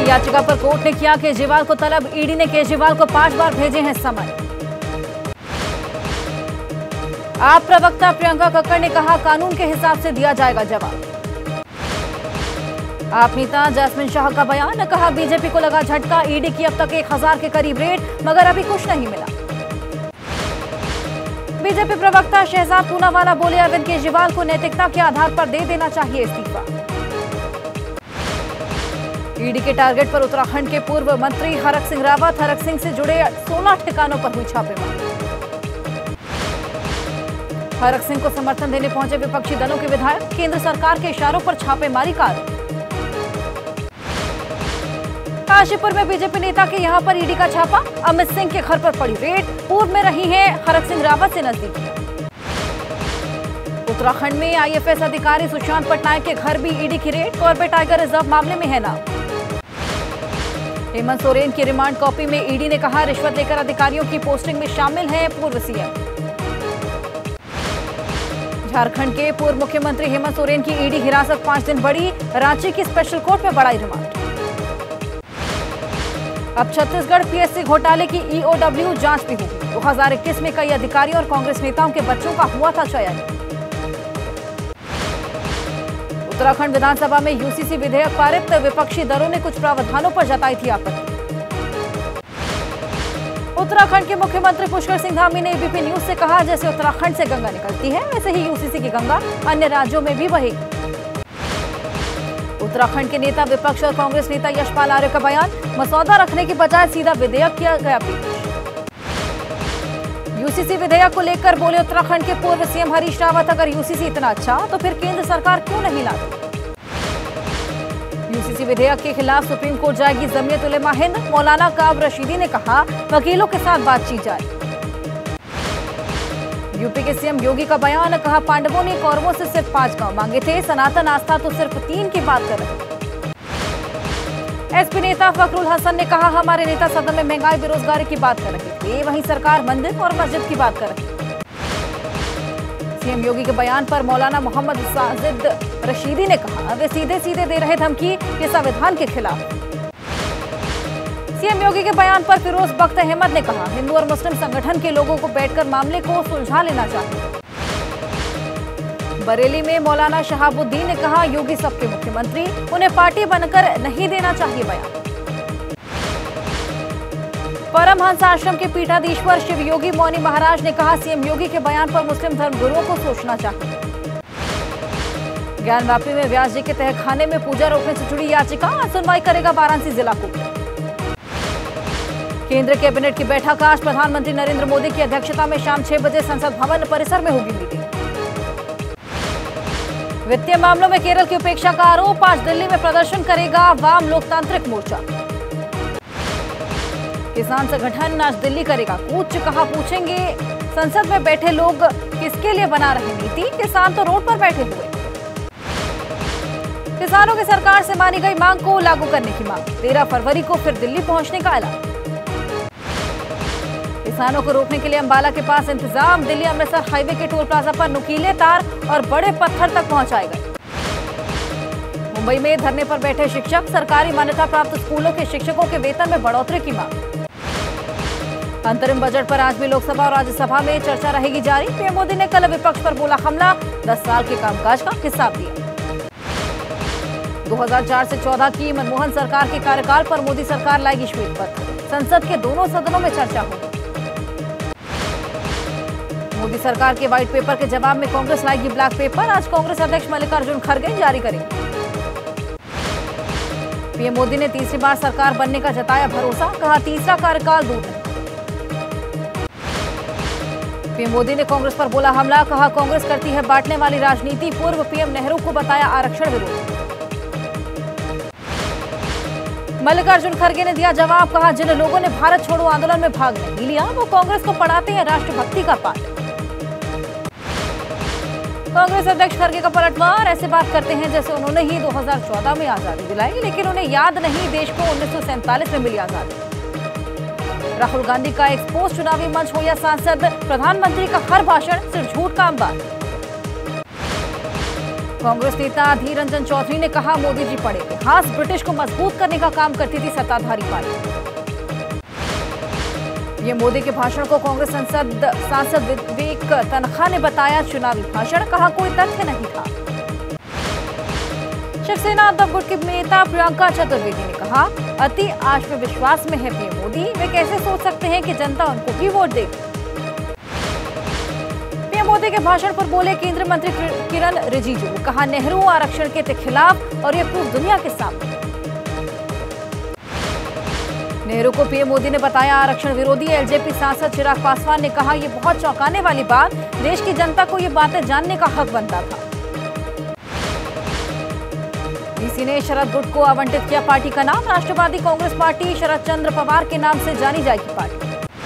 याचिका पर कोर्ट ने किया केजरीवाल को तलब। ईडी ने केजरीवाल को 5 बार भेजे हैं समन। आप प्रवक्ता प्रियंका कक्कड़ ने कहा कानून के हिसाब से दिया जाएगा जवाब। आप नेता जैस्मिन शाह का बयान, कहा बीजेपी को लगा झटका। ईडी की अब तक 1000 के करीब रेड, मगर अभी कुछ नहीं मिला। बीजेपी प्रवक्ता शहजाद पूनावाला बोले अरविंद केजरीवाल को नैतिकता के आधार पर दे देना चाहिए इस्तीफा। ईडी के टारगेट पर उत्तराखंड के पूर्व मंत्री हरक सिंह रावत। हरक सिंह से जुड़े 16 ठिकानों पर हुई छापेमारी। हरक सिंह को समर्थन देने पहुंचे विपक्षी दलों के विधायक। केंद्र सरकार के इशारों पर छापेमारी का आरोप। काशीपुर में बीजेपी नेता के यहां पर ईडी का छापा। अमित सिंह के घर पर पड़ी रेड। पूर्व में रही हैं हरक सिंह रावत से नजदीकी। उत्तराखंड में आईएफएस अधिकारी सुशांत पटनायक के घर भी ईडी की रेड। कॉर्बेट टाइगर रिजर्व मामले में है नाम। हेमंत सोरेन की रिमांड कॉपी में ईडी ने कहा रिश्वत लेकर अधिकारियों की पोस्टिंग में शामिल है पूर्व सीएम। झारखंड के पूर्व मुख्यमंत्री हेमंत सोरेन की ईडी हिरासत 5 दिन बढ़ी। रांची की स्पेशल कोर्ट में बढ़ाई रिमांड। अब छत्तीसगढ़ पीएससी घोटाले की ईओडब्ल्यू जांच भी होगी। 2021 में कई अधिकारियों और कांग्रेस नेताओं के बच्चों का हुआ था चयन। उत्तराखंड विधानसभा में यूसीसी विधेयक पारित। विपक्षी दलों ने कुछ प्रावधानों पर जताई थी आपत्ति। उत्तराखंड के मुख्यमंत्री पुष्कर सिंह धामी ने एबीपी न्यूज से कहा जैसे उत्तराखंड से गंगा निकलती है वैसे ही यूसीसी की गंगा अन्य राज्यों में भी बहेगी। उत्तराखंड के नेता विपक्ष और कांग्रेस नेता यशपाल आर्य का बयान, मसौदा रखने की बजाय सीधा विधेयक किया गया पेश। यूसीसी विधेयक को लेकर बोले उत्तराखंड के पूर्व सीएम हरीश रावत, अगर यूसीसी इतना अच्छा तो फिर केंद्र सरकार क्यों नहीं लाती। यूसीसी विधेयक के खिलाफ सुप्रीम कोर्ट जाएगी जमीयत उलेमा हिंद। मौलाना काब रशीदी ने कहा वकीलों के साथ बातचीत जाए। यूपी के सीएम योगी का बयान, कहा पांडवों ने कौरवों से सिर्फ 5 गांव मांगे थे, सनातन आस्था तो सिर्फ 3 की बात कर रहे। एसपी नेता फखरुल हसन ने कहा हमारे नेता सदन में महंगाई बेरोजगारी की बात कर रहे थे, वहीं सरकार मंदिर और मस्जिद की बात कर रही। सीएम योगी के बयान पर मौलाना मोहम्मद साजिद रशीदी ने कहा वे सीधे सीधे दे रहे धमकी, ये संविधान के खिलाफ। सीएम योगी के बयान पर फिरोज बख्त अहमद ने कहा हिंदू और मुस्लिम संगठन के लोगों को बैठकर मामले को सुलझा लेना चाहिए। बरेली में मौलाना शहाबुद्दीन ने कहा योगी सबके मुख्यमंत्री, उन्हें पार्टी बनकर नहीं देना चाहिए बयान। परमहंस आश्रम के पीठाधीश्वर शिव योगी मौनी महाराज ने कहा सीएम योगी के बयान पर मुस्लिम धर्मगुरुओं को सोचना चाहिए। ज्ञानवापी में व्यास जी के तहखाने में पूजा रोकने से जुड़ी याचिका सुनवाई करेगा वाराणसी जिला कोर्ट। केंद्र कैबिनेट की बैठक आज प्रधानमंत्री नरेंद्र मोदी की अध्यक्षता में शाम 6 बजे संसद भवन परिसर में होगी मीटिंग। वित्तीय मामलों में केरल की उपेक्षा का आरोप, आज दिल्ली में प्रदर्शन करेगा वाम लोकतांत्रिक मोर्चा। किसान संगठन आज दिल्ली करेगा कूच, कहा पूछेंगे संसद में बैठे लोग किसके लिए बना रहे नीति, किसान तो रोड पर बैठे हुए। किसानों की सरकार से मानी गई मांग को लागू करने की मांग, 13 फरवरी को फिर दिल्ली पहुंचने का ऐलान। किसानों को रोकने के लिए अंबाला के पास इंतजाम, दिल्ली अमृतसर हाईवे के टोल प्लाजा पर नुकीले तार और बड़े पत्थर तक पहुंचाए गए। मुंबई में धरने पर बैठे शिक्षक, सरकारी मान्यता प्राप्त स्कूलों के शिक्षकों के वेतन में बढ़ोतरी की मांग। अंतरिम बजट पर आज भी लोकसभा और राज्यसभा में चर्चा रहेगी जारी। पीएम मोदी ने कल विपक्ष पर बोला हमला, 10 साल के कामकाज का हिसाब दिया। 2004 से 14 की मनमोहन सरकार के कार्यकाल पर मोदी सरकार लाएगी श्वेत पत्र, संसद के दोनों सदनों में चर्चा होगी। मोदी सरकार के व्हाइट पेपर के जवाब में कांग्रेस लाएगी ब्लैक पेपर, आज कांग्रेस अध्यक्ष मल्लिकार्जुन खड़गे जारी करेंगे। पीएम मोदी ने तीसरी बार सरकार बनने का जताया भरोसा, कहा तीसरा कार्यकाल दूर है। पीएम मोदी ने कांग्रेस पर बोला हमला, कहा कांग्रेस करती है बांटने वाली राजनीति, पूर्व पीएम नेहरू को बताया आरक्षण विरोधी। मल्लिकार्जुन खड़गे ने दिया जवाब, कहा जिन लोगों ने भारत छोड़ो आंदोलन में भाग नहीं लिया वो कांग्रेस को पढ़ाते हैं राष्ट्रभक्ति का पाठ। कांग्रेस अध्यक्ष खड़गे का पलटवार, ऐसे बात करते हैं जैसे उन्होंने ही 2014 में आजादी दिलाई, लेकिन उन्हें याद नहीं देश को 1947 में मिली आजादी। राहुल गांधी का एक्सपोज, चुनावी मंच हो या सांसद, प्रधानमंत्री का हर भाषण सिर्फ झूठ का अंबार। कांग्रेस नेता अधीर रंजन चौधरी ने कहा, मोदी जी पढ़े इतिहास, ब्रिटिश को मजबूत करने का काम करती थी सत्ताधारी पार्टी। ये मोदी के भाषण को कांग्रेस सांसद विवेक तनखा ने बताया चुनावी भाषण, कहा कोई तथ्य नहीं था। शिवसेना उद्धव गुट के नेता प्रियंका चतुर्वेदी ने कहा, अति आत्मविश्वास में है पीएम मोदी, वे कैसे सोच सकते हैं कि जनता उनको ही वोट देगी। पीएम मोदी के भाषण पर बोले केंद्रीय मंत्री किरण रिजिजू, कहा नेहरू आरक्षण के खिलाफ और ये प्रूफ दुनिया के सामने। नेहरू को पीएम मोदी ने बताया आरक्षण विरोधी। एलजेपी सांसद चिराग पासवान ने कहा, यह बहुत चौंकाने वाली बात, देश की जनता को ये बातें जानने का हक बनता था। डीसी ने शरद गुट को आवंटित किया पार्टी का नाम, राष्ट्रवादी कांग्रेस पार्टी शरद चंद्र पवार के नाम से जानी जाएगी पार्टी।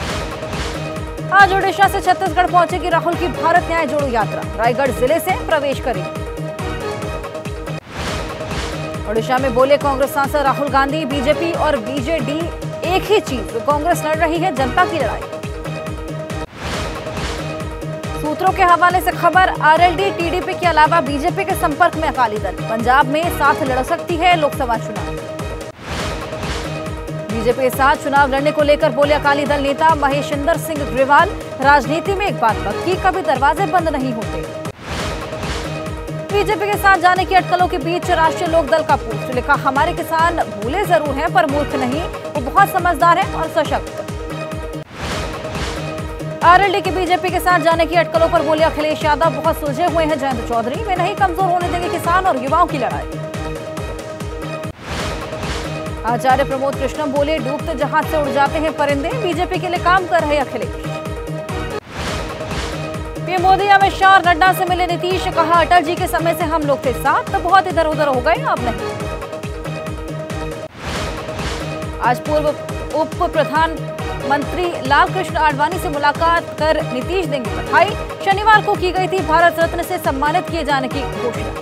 आज ओडिशा से छत्तीसगढ़ पहुंचेगी राहुल की भारत न्याय जोड़ो यात्रा, रायगढ़ जिले से प्रवेश करेगी। ओडिशा में बोले कांग्रेस सांसद राहुल गांधी, बीजेपी और बीजेडी एक ही चीज, कांग्रेस लड़ रही है जनता की लड़ाई। सूत्रों के हवाले से खबर, आरएलडी टीडीपी के अलावा बीजेपी के संपर्क में अकाली दल, पंजाब में साथ लड़ सकती है लोकसभा चुनाव। बीजेपी के साथ चुनाव लड़ने को लेकर बोले अकाली दल नेता महेशिंदर सिंह ग्रेवाल, राजनीति में एक बात पक्की, कभी दरवाजे बंद नहीं होते। बीजेपी के साथ जाने की अटकलों के बीच राष्ट्रीय लोक दल का पोस्ट, लिखा हमारे किसान भूले जरूर हैं पर मूर्ख नहीं, वो बहुत समझदार हैं और सशक्त। आरएलडी के बीजेपी के साथ जाने की अटकलों पर बोले अखिलेश यादव, बहुत सुलझे हुए हैं जयंत चौधरी, वे नहीं कमजोर होने देंगे किसान और युवाओं की लड़ाई। आचार्य प्रमोद कृष्णम बोले, डूबते जहाज से उड़ जाते हैं परिंदे, बीजेपी के लिए काम कर रहे अखिलेश। पीएम मोदी अमित शाह और नड्डा से मिले नीतीश, कहा अटल जी के समय से हम लोग थे साथ, तो बहुत इधर उधर हो गए, अब नहीं। आज पूर्व उप प्रधानमंत्री लालकृष्ण आडवाणी से मुलाकात कर नीतीश देंगे बधाई, शनिवार को की गई थी भारत रत्न से सम्मानित किए जाने की घोषणा।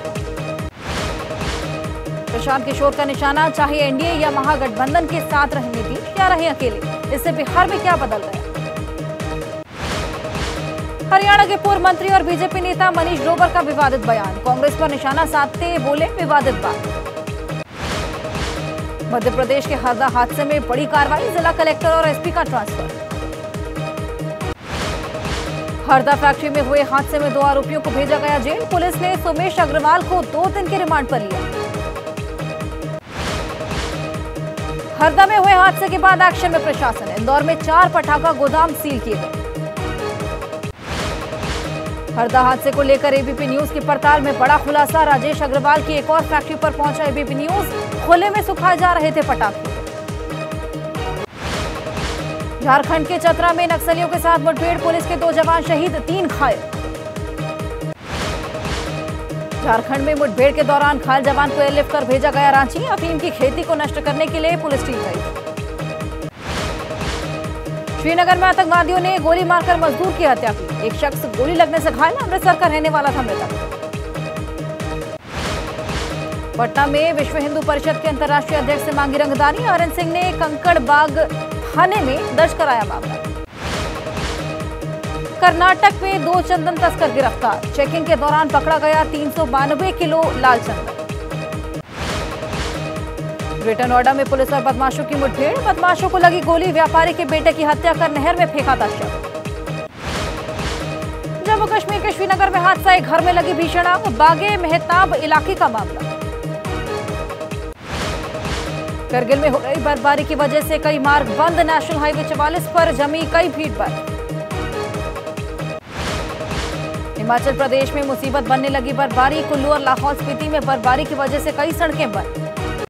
प्रशांत किशोर का निशाना, चाहे एनडीए या महागठबंधन के साथ रहे नीतीश या रहे अकेले, इससे बिहार में क्या बदल गया। हरियाणा के पूर्व मंत्री और बीजेपी नेता मनीष ग्रोवर का विवादित बयान, कांग्रेस पर निशाना साधते बोले विवादित बात। मध्य प्रदेश के हरदा हादसे में बड़ी कार्रवाई, जिला कलेक्टर और एसपी का ट्रांसफर। हरदा फैक्ट्री में हुए हादसे में 2 आरोपियों को भेजा गया जेल, पुलिस ने सोमेश अग्रवाल को 2 दिन के रिमांड पर लिया। हरदा में हुए हादसे के बाद एक्शन में प्रशासन, इंदौर में 4 पटाखा गोदाम सील किए गए। हरदा हादसे को लेकर एबीपी न्यूज की पड़ताल में बड़ा खुलासा, राजेश अग्रवाल की एक और फैक्ट्री पर पहुंचा एबीपी न्यूज, खुले में सुखाए जा रहे थे पटाखे। झारखंड के चतरा में नक्सलियों के साथ मुठभेड़, पुलिस के 2 जवान शहीद, 3 घायल। झारखंड में मुठभेड़ के दौरान घायल जवान को एयरलिफ्ट कर भेजा गया रांची, अफीम की खेती को नष्ट करने के लिए पुलिस टीम गई। श्रीनगर में आतंकवादियों ने गोली मारकर मजदूर की हत्या की, एक शख्स गोली लगने से घायल, अमृतसर का रहने वाला था मृतक। पटना में विश्व हिंदू परिषद के अंतर्राष्ट्रीय अध्यक्ष से मांगी रंगदारी, आरएन सिंह ने कंकड़बाग थाने में दर्ज कराया मामला। कर्नाटक में 2 चंदन तस्कर गिरफ्तार, चेकिंग के दौरान पकड़ा गया 392 किलो लाल चंदन। ग्रेटर नोएडा में पुलिस और बदमाशों की मुठभेड़, बदमाशों को लगी गोली, व्यापारी के बेटे की हत्या कर नहर में फेंका था शव। जम्मू कश्मीर के श्रीनगर में हादसा, एक घर में लगी भीषण आग, बागे मेहताब इलाके का मामला। करगिल में हो रही बर्फबारी की वजह से कई मार्ग बंद, नेशनल हाईवे 44 पर जमी कई भीड़ बंद। हिमाचल प्रदेश में मुसीबत बनने लगी बर्फबारी, कुल्लू और लाहौल स्पीति में बर्फबारी की वजह से कई सड़कें बंद।